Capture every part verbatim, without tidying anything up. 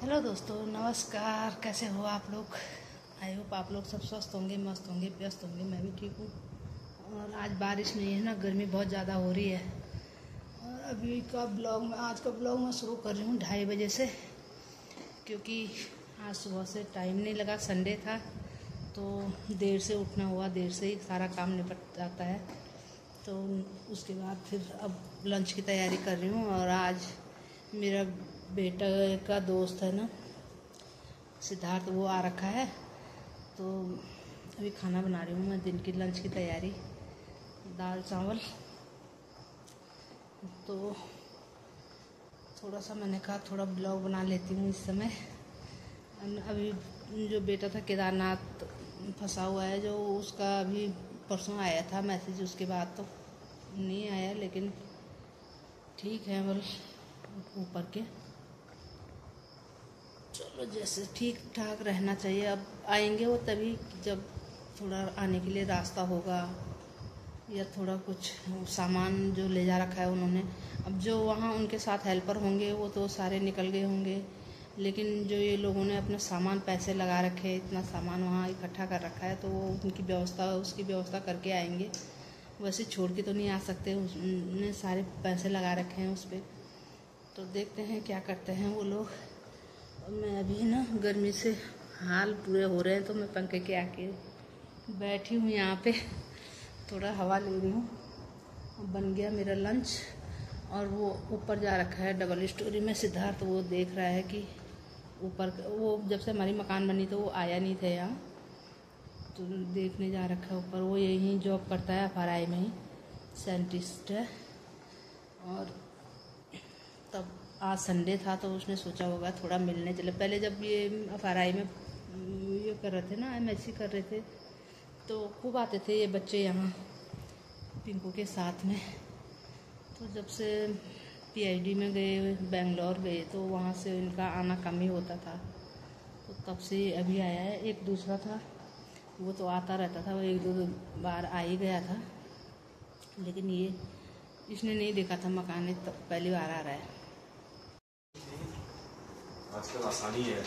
Hello दोस्तों, नमस्कार। कैसे हो आप लोग? आई होप आप लोग सब स्वस्थ होंगे, मस्त होंगे, व्यस्त होंगे। मैं भी ठीक हूँ। और आज बारिश नहीं है ना, गर्मी बहुत ज़्यादा हो रही है। और अभी का ब्लॉग में आज का ब्लॉग मैं शुरू कर रही हूँ ढाई बजे से, क्योंकि आज सुबह से टाइम नहीं लगा। संडे था तो देर से उठना हुआ, देर से ही सारा काम निपट जाता है। तो उसके बाद फिर अब लंच की तैयारी कर रही हूँ। और आज मेरा बेटा का दोस्त है ना, सिद्धार्थ, वो आ रखा है। तो अभी खाना बना रही हूँ मैं, दिन की लंच की तैयारी, दाल चावल। तो थोड़ा सा मैंने कहा थोड़ा ब्लॉग बना लेती हूँ इस समय। अभी जो बेटा था केदारनाथ फंसा हुआ है, जो उसका अभी परसों आया था मैसेज, उसके बाद तो नहीं आया, लेकिन ठीक है बोल ऊपर के। चलो, जैसे ठीक ठाक रहना चाहिए। अब आएंगे वो तभी जब थोड़ा आने के लिए रास्ता होगा, या थोड़ा कुछ सामान जो ले जा रखा है उन्होंने। अब जो वहाँ उनके साथ हेल्पर होंगे वो तो सारे निकल गए होंगे, लेकिन जो ये लोगों ने अपना सामान, पैसे लगा रखे, इतना सामान वहाँ इकट्ठा कर रखा है, तो वो उनकी व्यवस्था उसकी व्यवस्था करके आएंगे। वैसे छोड़ के तो नहीं आ सकते, उन्होंने सारे पैसे लगा रखे हैं उस पर। तो देखते हैं क्या करते हैं वो लोग। और मैं अभी ना गर्मी से हाल पूरे हो रहे हैं, तो मैं पंखे के आके बैठी हूँ यहाँ पे, थोड़ा हवा ले रही हूँ। बन गया मेरा लंच। और वो ऊपर जा रखा है डबल स्टोरी में सिद्धार्थ। वो देख रहा है कि ऊपर, वो जब से हमारी मकान बनी तो वो आया नहीं था यहाँ, तो देखने जा रखा है ऊपर। वो यहीं जॉब करता है, एफ आर आई में ही साइंटिस्ट है। और तब आज संडे था तो उसने सोचा होगा थोड़ा मिलने चले। पहले जब ये एफ आर आई में ये कर रहे थे ना, एम एस सी कर रहे थे, तो खूब आते थे ये बच्चे यहाँ पिंकू के साथ में। तो जब से पी एच डी में गए, बेंगलोर गए, तो वहाँ से इनका आना कम ही होता था। तो तब से अभी आया है। एक दूसरा था वो तो आता रहता था, वो एक दो बार आ ही गया था, लेकिन ये इसने नहीं देखा था मकान, तब पहली बार आ रहा है। आजकल आसानी है।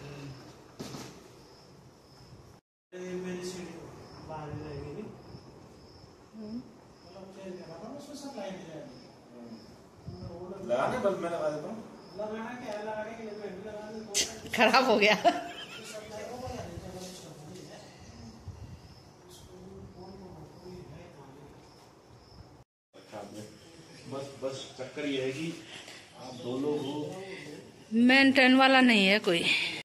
लगाने बल्ब में लगा देता हूँ। खराब हो गया। बस बस चक्कर ये है कि आप दो लोग हो, मेंटेन वाला नहीं है कोई।